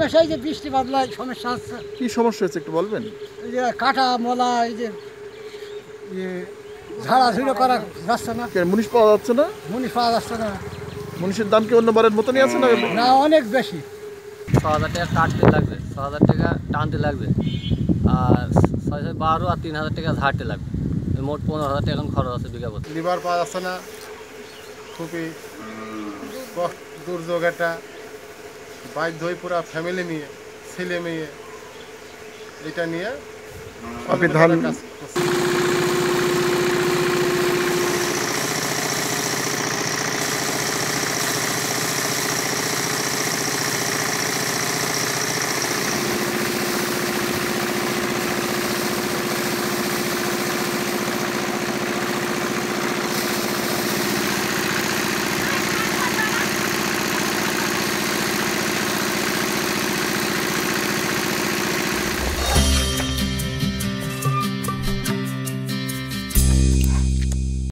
সমস্যা এই যে বৃষ্টি বাদলায় সমস্যা হচ্ছে। কি সমস্যা হচ্ছে একটু বলবেন? এই যে কাটা মলা এই যে ঝাড়াঝুড়ো করা যাচ্ছে না, মুনিশ পাওয়া যাচ্ছে না? মুনিশ পাওয়া যাচ্ছে না। মুনিশের দাম কি অন্যবারের মতনই আছে না? না, অনেক বেশি। ৬,০০০ টাকা কাটতে লাগবে, ৬,০০০ টাকা টানতে লাগবে, আর ৬,৬,১২ আর ৩,০০০ টাকা ঝাড়তে লাগবে। মোট ১৫,০০০ টাকা এখন খরচ আছে বিঘা প্রতি। লিভার পাওয়া যাচ্ছে না, খুবই দুর্যোগ একটা। বাধ্য হয়ে পুরা ফ্যামিলি নিয়ে, ছেলে মেয়ে এটা নিয়ে আপনি ধান কাজ করছি।